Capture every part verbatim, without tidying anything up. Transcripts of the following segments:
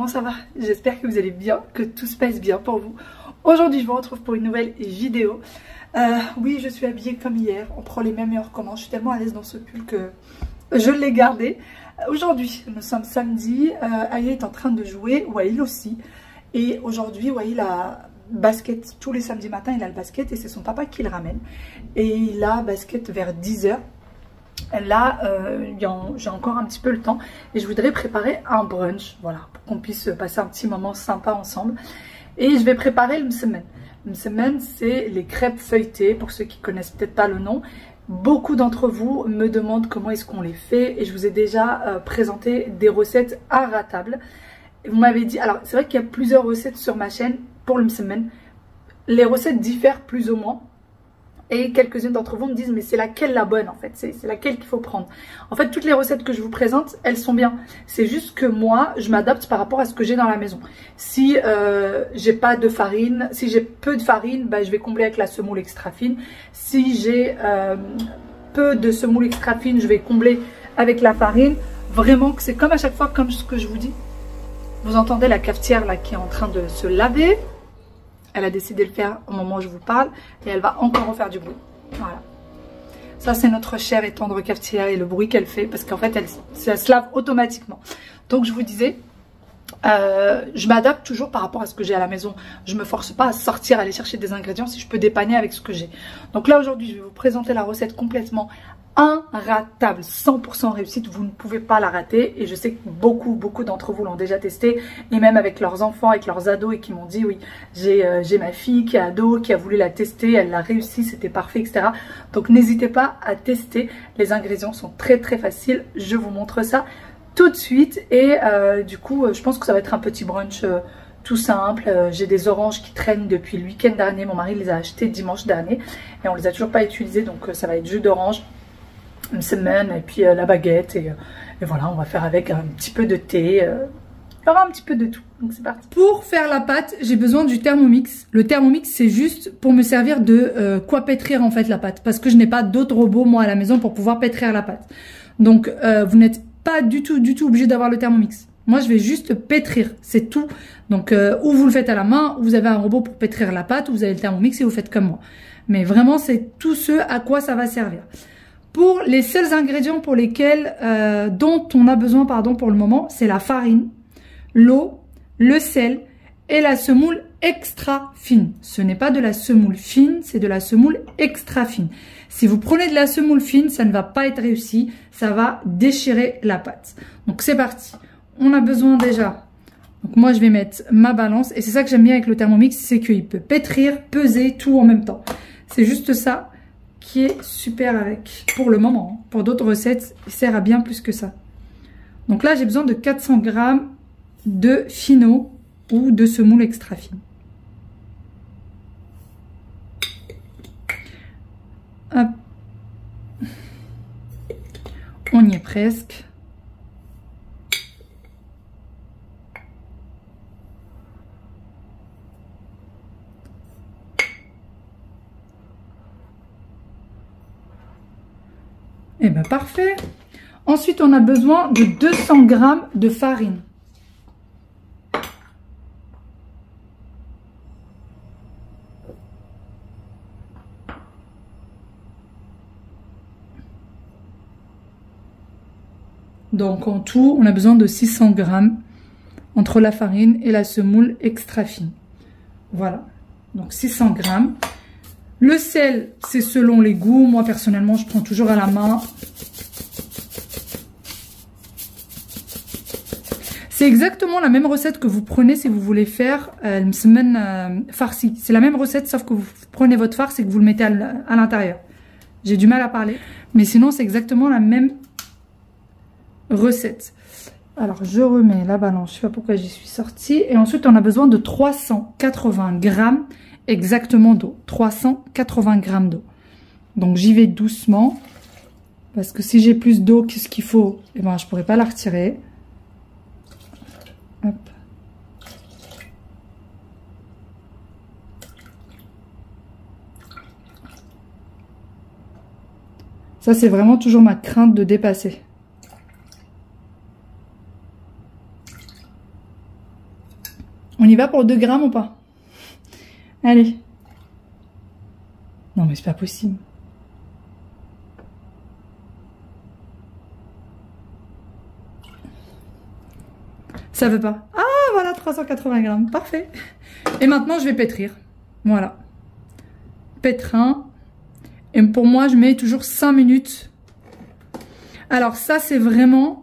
ça va? J'espère que vous allez bien, que tout se passe bien pour vous. Aujourd'hui je vous retrouve pour une nouvelle vidéo. euh, Oui, je suis habillée comme hier, on prend les mêmes heures comment. Je suis tellement à l'aise dans ce pull que je l'ai gardé. Aujourd'hui nous sommes samedi, euh, Aya est en train de jouer, Wail aussi. Et aujourd'hui Wail a basket, tous les samedis matins il a le basket et c'est son papa qui le ramène. Et il a basket vers dix heures. Là, euh, j'ai encore un petit peu le temps et je voudrais préparer un brunch, voilà, pour qu'on puisse passer un petit moment sympa ensemble. Et je vais préparer le msemen. Le msemen, c'est les crêpes feuilletées, pour ceux qui connaissent peut-être pas le nom. Beaucoup d'entre vous me demandent comment est-ce qu'on les fait et je vous ai déjà euh, présenté des recettes inratables. Vous m'avez dit, alors c'est vrai qu'il y a plusieurs recettes sur ma chaîne pour le msemen. Les recettes diffèrent plus ou moins. Et quelques-unes d'entre vous me disent mais c'est laquelle la bonne en fait, c'est laquelle qu'il faut prendre. En fait toutes les recettes que je vous présente elles sont bien. C'est juste que moi je m'adapte par rapport à ce que j'ai dans la maison. Si euh, j'ai pas de farine, si j'ai peu de farine, bah, je vais combler avec la semoule extra fine. Si j'ai euh, peu de semoule extra fine, je vais combler avec la farine. Vraiment que c'est comme à chaque fois comme ce que je vous dis. Vous entendez la cafetière là qui est en train de se laver. Elle a décidé de le faire au moment où je vous parle et elle va encore refaire du bruit. Voilà. Ça c'est notre chère et tendre cafetière et le bruit qu'elle fait parce qu'en fait elle, elle se lave automatiquement. Donc je vous disais, euh, je m'adapte toujours par rapport à ce que j'ai à la maison. Je me force pas à sortir, aller chercher des ingrédients si je peux dépanner avec ce que j'ai. Donc là aujourd'hui je vais vous présenter la recette complètement inratable, cent pour cent réussite, vous ne pouvez pas la rater et je sais que beaucoup beaucoup d'entre vous l'ont déjà testé et même avec leurs enfants, avec leurs ados et qui m'ont dit oui, j'ai euh, j'ai ma fille qui est ado, qui a voulu la tester, elle l'a réussi, c'était parfait, et cetera. Donc n'hésitez pas à tester, les ingrédients sont très très faciles, je vous montre ça tout de suite et euh, du coup je pense que ça va être un petit brunch euh, tout simple. euh, j'ai des oranges qui traînent depuis le week-end dernier, mon mari les a achetés dimanche dernier et on les a toujours pas utilisés donc euh, ça va être jus d'orange, une semaine et puis euh, la baguette et, euh, et voilà on va faire avec un petit peu de thé, euh, il y aura un petit peu de tout, donc c'est parti. Pour faire la pâte j'ai besoin du Thermomix. Le Thermomix c'est juste pour me servir de euh, quoi pétrir en fait la pâte parce que je n'ai pas d'autres robots moi à la maison pour pouvoir pétrir la pâte. Donc euh, vous n'êtes pas du tout du tout obligé d'avoir le Thermomix. Moi je vais juste pétrir, c'est tout. Donc euh, ou vous le faites à la main, ou vous avez un robot pour pétrir la pâte, ou vous avez le Thermomix et vous faites comme moi. Mais vraiment c'est tout ce à quoi ça va servir. Pour les seuls ingrédients pour lesquels, euh, dont on a besoin pardon, pour le moment, c'est la farine, l'eau, le sel et la semoule extra fine. Ce n'est pas de la semoule fine, c'est de la semoule extra fine. Si vous prenez de la semoule fine, ça ne va pas être réussi, ça va déchirer la pâte. Donc c'est parti. On a besoin déjà, donc moi je vais mettre ma balance et c'est ça que j'aime bien avec le Thermomix, c'est qu'il peut pétrir, peser, tout en même temps. C'est juste ça qui est super avec, pour le moment. Pour d'autres recettes, il sert à bien plus que ça. Donc là, j'ai besoin de quatre cents grammes de fino ou de semoule extra fine. Hop. On y est presque. Et bien parfait. Ensuite, on a besoin de deux cents grammes de farine. Donc en tout, on a besoin de six cents grammes entre la farine et la semoule extra fine. Voilà. Donc six cents grammes. Le sel, c'est selon les goûts. Moi, personnellement, je prends toujours à la main. C'est exactement la même recette que vous prenez si vous voulez faire euh, une semaine euh, farcie. C'est la même recette, sauf que vous prenez votre farce et que vous le mettez à l'intérieur. J'ai du mal à parler. Mais sinon, c'est exactement la même recette. Alors, je remets la balance. Je ne sais pas pourquoi j'y suis sortie. Et ensuite, on a besoin de trois cent quatre-vingts grammes exactement d'eau, trois cent quatre-vingts grammes d'eau. Donc j'y vais doucement parce que si j'ai plus d'eau que ce qu'il faut, eh ben je pourrais pas la retirer. Hop. Ça c'est vraiment toujours ma crainte de dépasser. y va pour deux grammes ou pas? Allez. Non mais c'est pas possible. Ça veut pas. Ah voilà, trois cent quatre-vingts grammes. Parfait. Et maintenant je vais pétrir. Voilà. Pétrin. Et pour moi je mets toujours cinq minutes. Alors ça c'est vraiment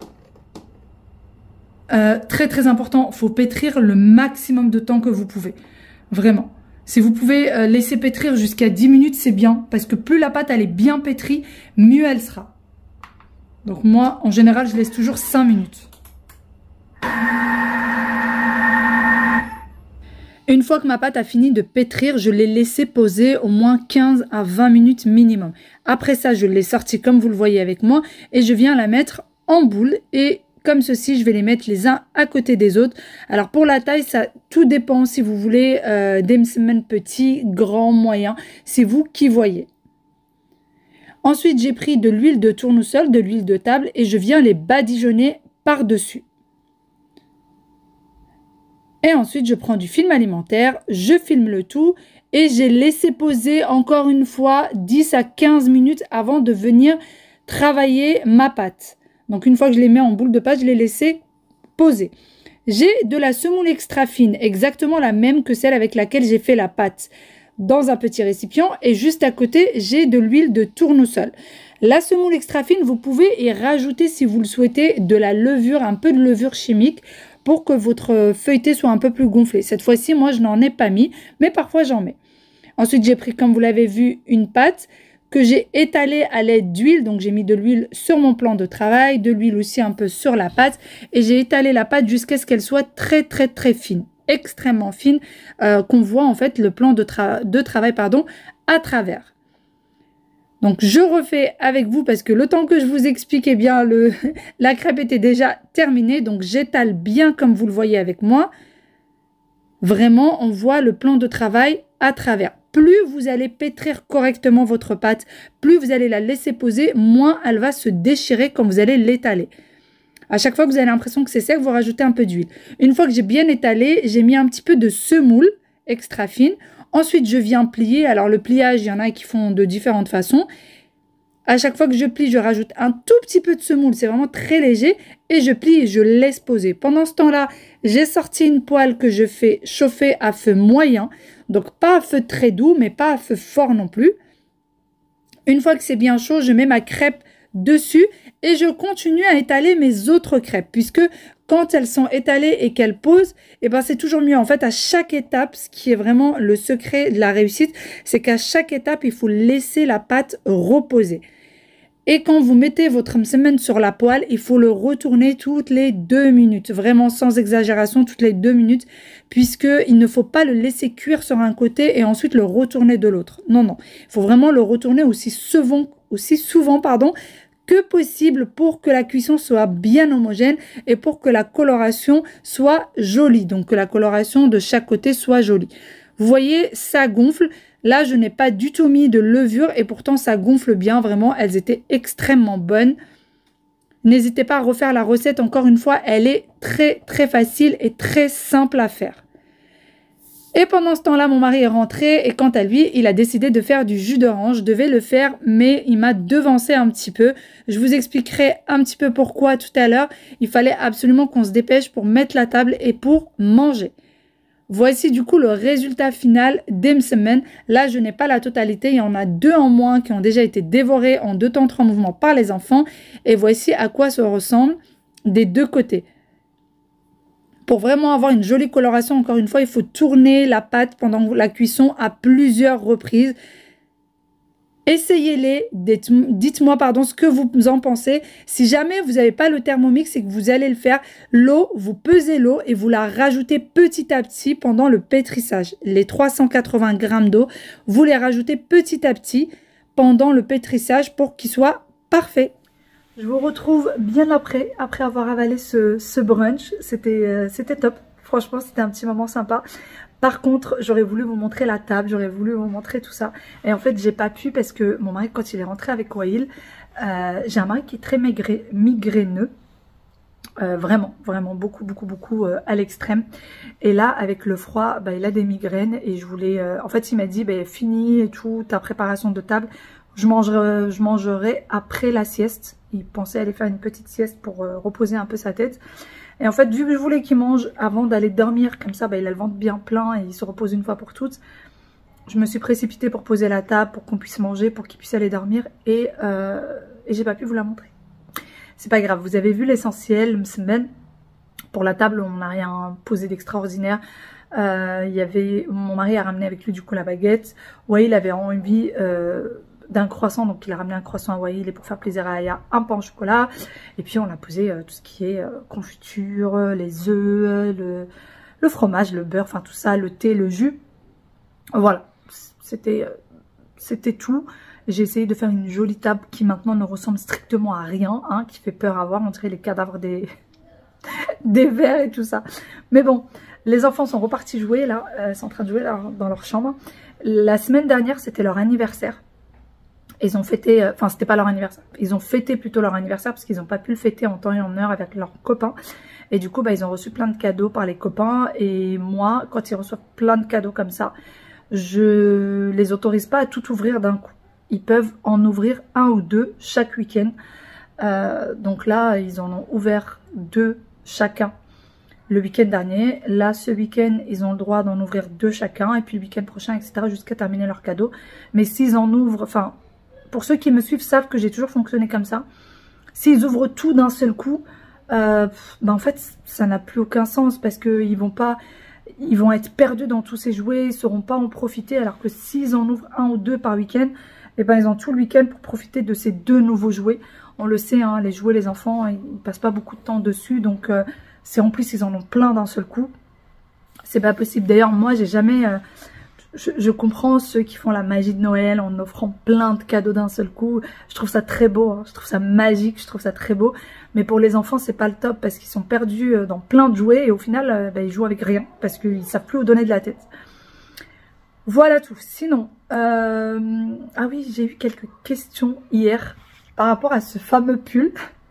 euh, très très important. Il faut pétrir le maximum de temps que vous pouvez. Vraiment. Si vous pouvez euh, laisser pétrir jusqu'à dix minutes, c'est bien. Parce que plus la pâte elle est bien pétrie, mieux elle sera. Donc moi, en général, je laisse toujours cinq minutes. Une fois que ma pâte a fini de pétrir, je l'ai laissé poser au moins quinze à vingt minutes minimum. Après ça, je l'ai sortie comme vous le voyez avec moi et je viens la mettre en boule et comme ceci, je vais les mettre les uns à côté des autres. Alors pour la taille, ça tout dépend si vous voulez euh, des semaines petits, grands, moyens. C'est vous qui voyez. Ensuite, j'ai pris de l'huile de tournesol, de l'huile de table et je viens les badigeonner par-dessus. Et ensuite, je prends du film alimentaire, je filme le tout et j'ai laissé poser encore une fois dix à quinze minutes avant de venir travailler ma pâte. Donc, une fois que je les mets en boule de pâte, je les laisse poser. J'ai de la semoule extra fine, exactement la même que celle avec laquelle j'ai fait la pâte, dans un petit récipient. Et juste à côté, j'ai de l'huile de tournesol. La semoule extra fine, vous pouvez y rajouter, si vous le souhaitez, de la levure, un peu de levure chimique, pour que votre feuilleté soit un peu plus gonflé. Cette fois-ci, moi, je n'en ai pas mis, mais parfois, j'en mets. Ensuite, j'ai pris, comme vous l'avez vu, une pâte que j'ai étalée à l'aide d'huile. Donc, j'ai mis de l'huile sur mon plan de travail, de l'huile aussi un peu sur la pâte. Et j'ai étalé la pâte jusqu'à ce qu'elle soit très, très, très fine. Extrêmement fine, euh, qu'on voit en fait le plan de, tra de travail pardon, à travers. Donc, je refais avec vous parce que le temps que je vous explique, eh bien, le, la crêpe était déjà terminée. Donc, j'étale bien comme vous le voyez avec moi. Vraiment, on voit le plan de travail à travers. Plus vous allez pétrir correctement votre pâte, plus vous allez la laisser poser, moins elle va se déchirer quand vous allez l'étaler. À chaque fois que vous avez l'impression que c'est sec, vous rajoutez un peu d'huile. Une fois que j'ai bien étalé, j'ai mis un petit peu de semoule extra fine. Ensuite, je viens plier. Alors, le pliage, il y en a qui font de différentes façons. À chaque fois que je plie, je rajoute un tout petit peu de semoule. C'est vraiment très léger. Et je plie et je laisse poser. Pendant ce temps-là, j'ai sorti une poêle que je fais chauffer à feu moyen. Donc, pas à feu très doux, mais pas à feu fort non plus. Une fois que c'est bien chaud, je mets ma crêpe dessus et je continue à étaler mes autres crêpes. Puisque quand elles sont étalées et qu'elles posent, eh ben c'est toujours mieux. En fait, à chaque étape, ce qui est vraiment le secret de la réussite, c'est qu'à chaque étape, il faut laisser la pâte reposer. Et quand vous mettez votre msemen sur la poêle, il faut le retourner toutes les deux minutes. Vraiment sans exagération, toutes les deux minutes. Puisqu'il ne faut pas le laisser cuire sur un côté et ensuite le retourner de l'autre. Non, non. Il faut vraiment le retourner aussi souvent, aussi souvent pardon, que possible pour que la cuisson soit bien homogène et pour que la coloration soit jolie. Donc que la coloration de chaque côté soit jolie. Vous voyez, ça gonfle. Là, je n'ai pas du tout mis de levure et pourtant ça gonfle bien. Vraiment, elles étaient extrêmement bonnes. N'hésitez pas à refaire la recette. Encore une fois, elle est très très facile et très simple à faire. Et pendant ce temps-là, mon mari est rentré et quant à lui, il a décidé de faire du jus d'orange. Je devais le faire, mais il m'a devancé un petit peu. Je vous expliquerai un petit peu pourquoi tout à l'heure. Il fallait absolument qu'on se dépêche pour mettre la table et pour manger. Voici du coup le résultat final des msemen. Là, je n'ai pas la totalité. Il y en a deux en moins qui ont déjà été dévorés en deux temps trois mouvements par les enfants. Et voici à quoi ça ressemble des deux côtés. Pour vraiment avoir une jolie coloration, encore une fois, il faut tourner la pâte pendant la cuisson à plusieurs reprises. Essayez-les, dites-moi pardon ce que vous en pensez. Si jamais vous n'avez pas le Thermomix et que vous allez le faire, l'eau, vous pesez l'eau et vous la rajoutez petit à petit pendant le pétrissage. Les trois cent quatre-vingts grammes d'eau, vous les rajoutez petit à petit pendant le pétrissage pour qu'il soit parfait. Je vous retrouve bien après, après avoir avalé ce, ce brunch. C'était euh, c'était top. Franchement, c'était un petit moment sympa. Par contre, j'aurais voulu vous montrer la table, j'aurais voulu vous montrer tout ça. Et en fait, j'ai pas pu parce que mon mari, quand il est rentré avec Wael, euh, j'ai un mari qui est très maigré, migraineux. Euh, vraiment, vraiment beaucoup, beaucoup, beaucoup euh, à l'extrême. Et là, avec le froid, bah, il a des migraines et je voulais... Euh, en fait, il m'a dit, bah, fini et tout, ta préparation de table, je mangerai, je mangerai après la sieste. Il pensait aller faire une petite sieste pour euh, reposer un peu sa tête. Et en fait, vu que je voulais qu'il mange avant d'aller dormir, comme ça, bah, il a le ventre bien plein et il se repose une fois pour toutes, je me suis précipitée pour poser la table, pour qu'on puisse manger, pour qu'il puisse aller dormir et, euh, et j'ai pas pu vous la montrer. C'est pas grave, vous avez vu l'essentiel. Semaine pour la table, on n'a rien posé d'extraordinaire. Euh, il y avait, mon mari a ramené avec lui du coup la baguette. Ouais, il avait envie euh, d'un croissant, donc il a ramené un croissant à Waïl et pour faire plaisir à Aya, un pain au chocolat. Et puis on a posé euh, tout ce qui est euh, confiture, les œufs, le, le fromage, le beurre, enfin tout ça, le thé, le jus. Voilà, c'était euh, c'était tout. J'ai essayé de faire une jolie table qui maintenant ne ressemble strictement à rien, hein, qui fait peur à voir, on dirait les cadavres des, des vers et tout ça. Mais bon, les enfants sont repartis jouer là, euh, sont en train de jouer là, dans leur chambre. La semaine dernière, c'était leur anniversaire. Ils ont fêté, euh, enfin c'était pas leur anniversaire, ils ont fêté plutôt leur anniversaire parce qu'ils n'ont pas pu le fêter en temps et en heure avec leurs copains. Et du coup, bah, ils ont reçu plein de cadeaux par les copains. Et moi, quand ils reçoivent plein de cadeaux comme ça, je les autorise pas à tout ouvrir d'un coup. Ils peuvent en ouvrir un ou deux chaque week-end. Euh, donc là, ils en ont ouvert deux chacun le week-end dernier. Là, ce week-end, ils ont le droit d'en ouvrir deux chacun. Et puis le week-end prochain, et cetera jusqu'à terminer leur cadeau. Mais s'ils en ouvrent, enfin, pour ceux qui me suivent savent que j'ai toujours fonctionné comme ça. S'ils ouvrent tout d'un seul coup, euh, ben en fait, ça n'a plus aucun sens parce qu'ils vont pas... Ils vont être perdus dans tous ces jouets, ils ne sauront pas en profiter. Alors que s'ils en ouvrent un ou deux par week-end, et ben ils ont tout le week-end pour profiter de ces deux nouveaux jouets. On le sait, hein, les jouets, les enfants, ils ne passent pas beaucoup de temps dessus. Donc, euh, c'est en plus, ils en ont plein d'un seul coup. C'est pas possible. D'ailleurs, moi, j'ai jamais... Euh, je, je comprends ceux qui font la magie de Noël en offrant plein de cadeaux d'un seul coup. Je trouve ça très beau, hein, je trouve ça magique, je trouve ça très beau. Mais pour les enfants, c'est pas le top parce qu'ils sont perdus dans plein de jouets. Et au final, euh, bah, ils jouent avec rien parce qu'ils savent plus où donner de la tête. Voilà tout. Sinon, euh... ah oui, j'ai eu quelques questions hier par rapport à ce fameux pull.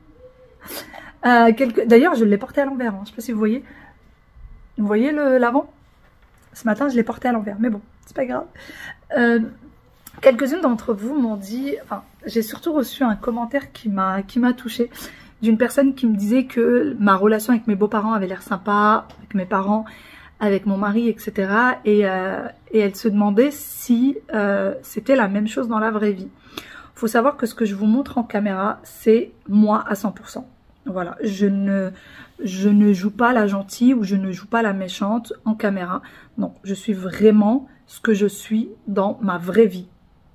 euh, quelques... D'ailleurs, je l'ai porté à l'envers. Hein. Je ne sais pas si vous voyez. Vous voyez l'avant? Ce matin, je l'ai porté à l'envers. Mais bon, c'est pas grave. Euh... Quelques-unes d'entre vous m'ont dit... Enfin, j'ai surtout reçu un commentaire qui m'a qui m'a touchée. D'une personne qui me disait que ma relation avec mes beaux-parents avait l'air sympa, avec mes parents, avec mon mari, et cetera. Et, euh, et elle se demandait si euh, c'était la même chose dans la vraie vie. Il faut savoir que ce que je vous montre en caméra, c'est moi à cent pour cent. Voilà, je ne, je ne joue pas la gentille ou je ne joue pas la méchante en caméra. Non, je suis vraiment ce que je suis dans ma vraie vie.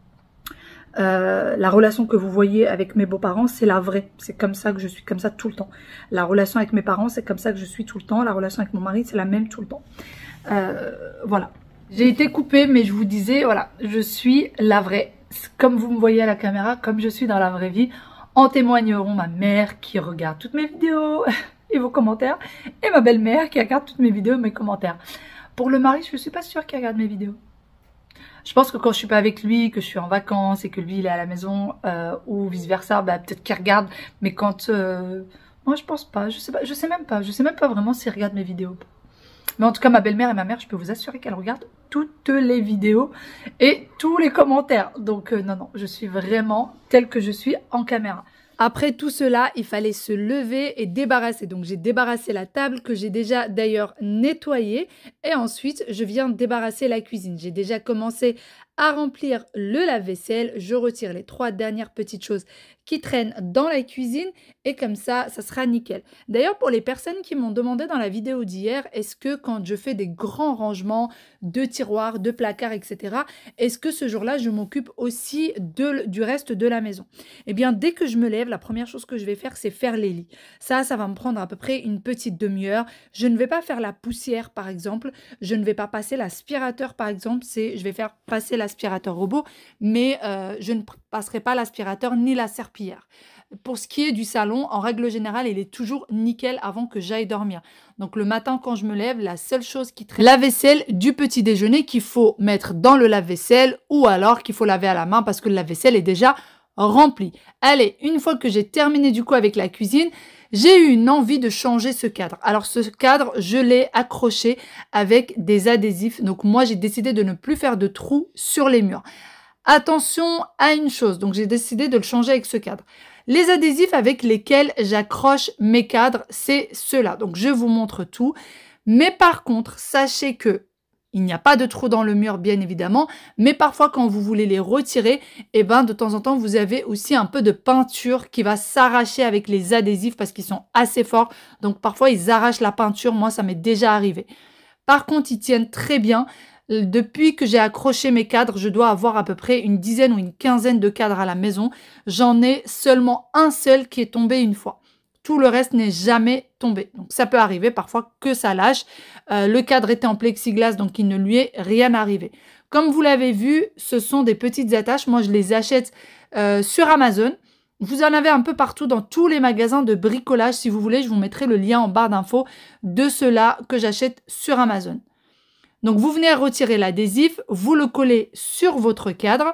Euh, la relation que vous voyez avec mes beaux-parents, c'est la vraie. C'est comme ça que je suis, comme ça tout le temps. La relation avec mes parents, c'est comme ça que je suis tout le temps. La relation avec mon mari, c'est la même tout le temps. Euh, voilà. J'ai été coupée, mais je vous disais, voilà, je suis la vraie. Comme vous me voyez à la caméra, comme je suis dans la vraie vie. En témoigneront ma mère qui regarde toutes mes vidéos et vos commentaires. Et ma belle-mère qui regarde toutes mes vidéos et mes commentaires. Pour le mari, je ne suis pas sûre qu'il regarde mes vidéos. Je pense que quand je suis pas avec lui, que je suis en vacances et que lui il est à la maison euh, ou vice versa, bah, peut-être qu'il regarde. Mais quand, euh... moi je pense pas, je sais pas, je sais même pas, je sais même pas vraiment s'il regarde mes vidéos. Mais en tout cas ma belle-mère et ma mère, je peux vous assurer qu'elles regardent toutes les vidéos et tous les commentaires. Donc euh, non non, je suis vraiment telle que je suis en caméra. Après tout cela, il fallait se lever et débarrasser. Donc j'ai débarrassé la table que j'ai déjà d'ailleurs nettoyée. Et ensuite, je viens débarrasser la cuisine. J'ai déjà commencé à remplir le lave-vaisselle. Je retire les trois dernières petites choses qui traînent dans la cuisine. Et comme ça, ça sera nickel. D'ailleurs, pour les personnes qui m'ont demandé dans la vidéo d'hier, est-ce que quand je fais des grands rangements de tiroirs, de placards, et cetera, est-ce que ce jour-là, je m'occupe aussi de, du reste de la maison? Eh bien, dès que je me lève, la première chose que je vais faire, c'est faire les lits. Ça, ça va me prendre à peu près une petite demi-heure. Je ne vais pas faire la poussière, par exemple. Je ne vais pas passer l'aspirateur, par exemple. C'est, je vais faire passer l'aspirateur robot, mais euh, je ne passerai pas l'aspirateur ni la serpillière. Pour ce qui est du salon, en règle générale, il est toujours nickel avant que j'aille dormir. Donc le matin, quand je me lève, la seule chose qui traîne, la vaisselle du petit déjeuner qu'il faut mettre dans le lave-vaisselle ou alors qu'il faut laver à la main parce que le lave-vaisselle est déjà rempli. Allez, une fois que j'ai terminé du coup avec la cuisine, j'ai eu une envie de changer ce cadre. Alors ce cadre, je l'ai accroché avec des adhésifs. Donc moi, j'ai décidé de ne plus faire de trous sur les murs. Attention à une chose, donc j'ai décidé de le changer avec ce cadre. Les adhésifs avec lesquels j'accroche mes cadres, c'est ceux-là. Donc je vous montre tout. Mais par contre, sachez que il n'y a pas de trou dans le mur, bien évidemment, mais parfois quand vous voulez les retirer, eh ben, de temps en temps, vous avez aussi un peu de peinture qui va s'arracher avec les adhésifs parce qu'ils sont assez forts. Donc parfois, ils arrachent la peinture. Moi, ça m'est déjà arrivé. Par contre, ils tiennent très bien. Depuis que j'ai accroché mes cadres, je dois avoir à peu près une dizaine ou une quinzaine de cadres à la maison. J'en ai seulement un seul qui est tombé une fois. Tout le reste n'est jamais tombé. Donc ça peut arriver parfois que ça lâche. Euh, le cadre était en plexiglas, donc il ne lui est rien arrivé. Comme vous l'avez vu, ce sont des petites attaches. Moi, je les achète euh, sur Amazon. Vous en avez un peu partout dans tous les magasins de bricolage. Si vous voulez, je vous mettrai le lien en barre d'infos de ceux-là que j'achète sur Amazon. Donc vous venez retirer l'adhésif, vous le collez sur votre cadre.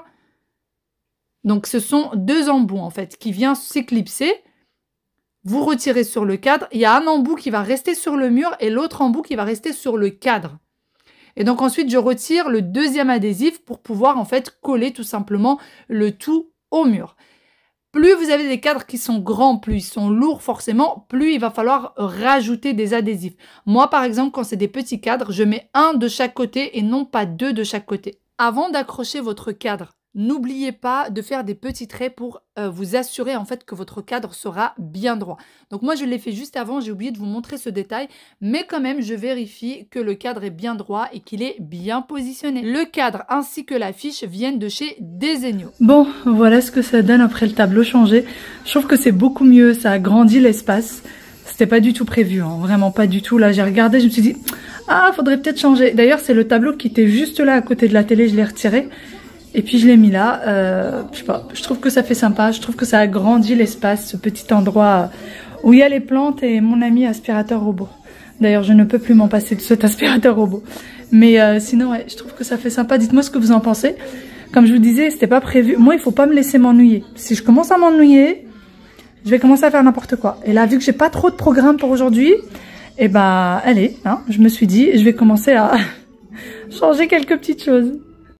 Donc ce sont deux embouts en fait qui viennent s'éclipser. Vous retirez sur le cadre, il y a un embout qui va rester sur le mur et l'autre embout qui va rester sur le cadre. Et donc ensuite, je retire le deuxième adhésif pour pouvoir en fait coller tout simplement le tout au mur. Plus vous avez des cadres qui sont grands, plus ils sont lourds forcément, plus il va falloir rajouter des adhésifs. Moi par exemple, quand c'est des petits cadres, je mets un de chaque côté et non pas deux de chaque côté. Avant d'accrocher votre cadre, n'oubliez pas de faire des petits traits pour euh, vous assurer en fait que votre cadre sera bien droit. Donc moi je l'ai fait juste avant, j'ai oublié de vous montrer ce détail, mais quand même je vérifie que le cadre est bien droit et qu'il est bien positionné. Le cadre ainsi que la fiche viennent de chez Desenio. Bon, voilà ce que ça donne après le tableau changé. Je trouve que c'est beaucoup mieux, ça agrandit l'espace. C'était pas du tout prévu, hein, vraiment pas du tout. Là j'ai regardé, je me suis dit, ah faudrait peut-être changer. D'ailleurs c'est le tableau qui était juste là à côté de la télé, je l'ai retiré. Et puis je l'ai mis là, euh, je sais pas, je trouve que ça fait sympa, je trouve que ça agrandit l'espace, ce petit endroit où il y a les plantes et mon ami aspirateur robot. D'ailleurs, je ne peux plus m'en passer de cet aspirateur robot. Mais euh, sinon, ouais, je trouve que ça fait sympa. Dites-moi ce que vous en pensez. Comme je vous disais, c'était pas prévu. Moi, il faut pas me laisser m'ennuyer. Si je commence à m'ennuyer, je vais commencer à faire n'importe quoi. Et là, vu que j'ai pas trop de programme pour aujourd'hui, eh ben, allez, hein, je me suis dit, je vais commencer à changer quelques petites choses.